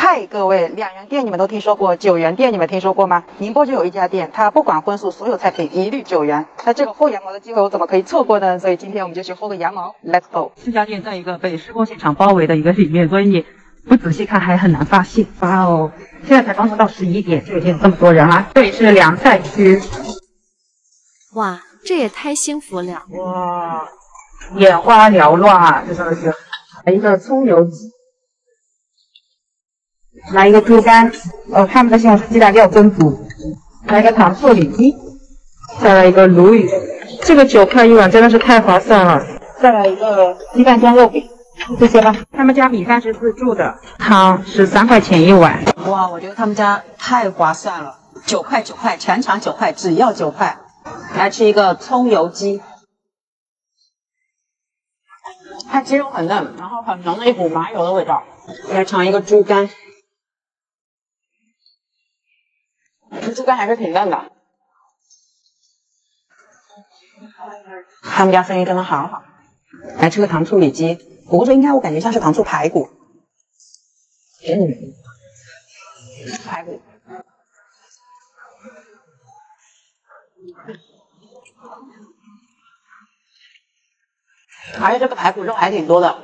嗨，各位，2元店你们都听说过，9元店你们听说过吗？宁波就有一家店，它不管荤素，所有菜品一律9元。那这个薅羊毛的机会我怎么可以错过呢？所以今天我们就去薅个羊毛 ，Let's go！ 这家店在一个被施工现场包围的一个里面，所以你不仔细看还很难发现。哇哦，现在才刚刚到11点，就已经有这么多人了。这里是凉菜区。 哇，这也太幸福了！ 哇，眼花缭乱啊，这真的是。来一个葱油鸡，来一个猪肝，他们的西红柿鸡蛋料蒸煮，来一个糖醋里脊，再来一个鲈鱼，这个9块一碗真的是太划算了。再来一个鸡蛋蒸肉饼，这些吧。他们家米饭是自助的，汤13块钱一碗。 哇，我觉得他们家太划算了，9块9块，全场9块，只要9块。来吃一个葱油鸡。它鸡肉很嫩，然后很浓的一股麻油的味道。来尝一个猪肝，猪肝还是挺嫩的。他们家生意真的好好。来吃个糖醋里脊，不过这应该我感觉像是糖醋排骨。排骨。而且这个排骨肉还挺多的。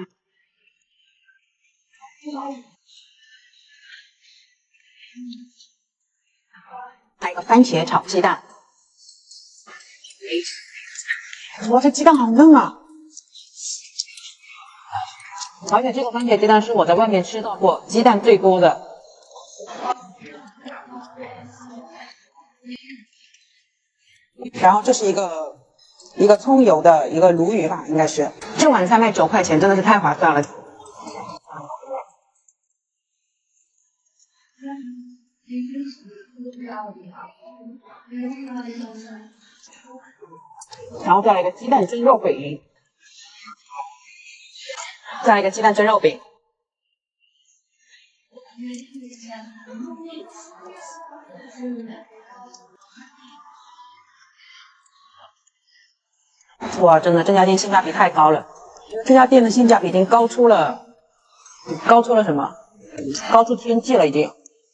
来一个番茄炒鸡蛋。哇，这鸡蛋好嫩啊！而且这个番茄鸡蛋是我在外面吃到过鸡蛋最多的。然后这是一个葱油的一个鲈鱼吧，应该是。这碗菜卖9块钱，真的是太划算了。然后再来一个鸡蛋蒸肉饼，再来一个鸡蛋蒸肉饼。哇，真的这家店性价比太高了，这家店的性价比已经高出了什么？高出天际了已经。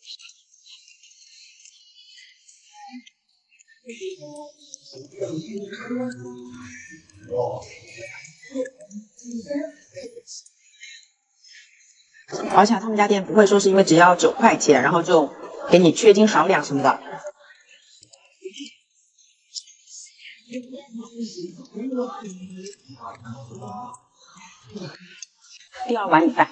而且他们家店不会说是因为只要9块钱，然后就给你缺斤少两什么的。第2碗米饭。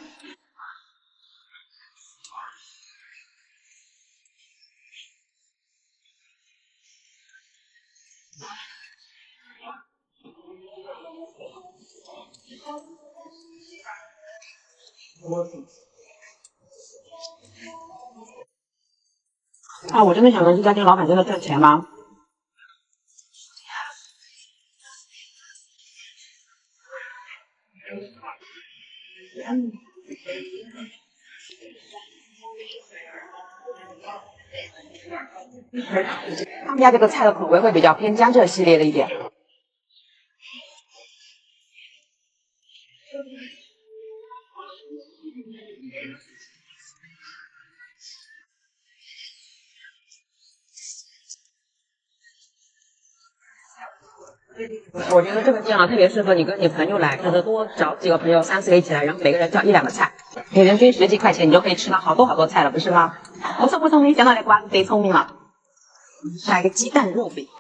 啊，我真的想问这家店老板真的赚钱吗？他们家这个菜的口味会比较偏江浙系列的一点。我觉得这个店啊，特别适合你跟你朋友来，就是多找几个朋友3、4个一起来，然后每个人叫1、2个菜，你人均10几块钱，你就可以吃到好多菜了，不是吗？我聪不聪明？想到这瓜子贼聪明了。来个鸡蛋肉饼。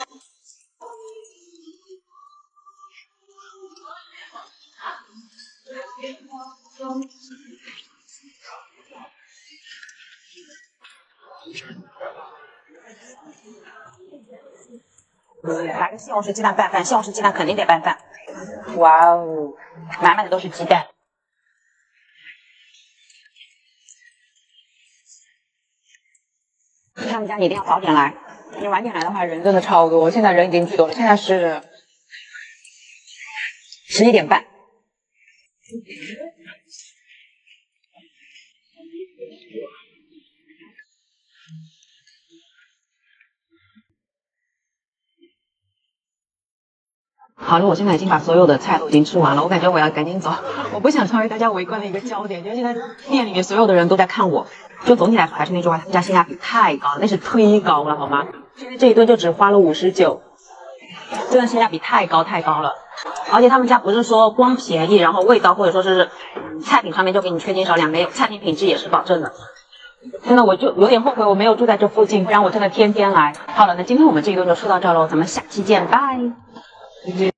来个西红柿鸡蛋拌饭，西红柿鸡蛋肯定得拌饭。哇哦，满满的都是鸡蛋。他们家你一定要早点来，你晚点来的话人真的超多，现在人已经巨多了，现在是11点半。 好了，我现在已经把所有的菜都已经吃完了，我感觉我要赶紧走，我不想成为大家围观的一个焦点，因为现在店里面所有的人都在看我。就总体来说还是那句话，他们家性价比太高了，那是忒高了，好吗？现在这一顿就只花了59，真的性价比太高了。而且他们家不是说光便宜，然后味道或者说是菜品上面就给你缺斤少两，没有，菜品品质也是保证的。真的，我就有点后悔我没有住在这附近，不然我真的天天来。好了，那今天我们这一顿就说到这喽，咱们下期见，拜。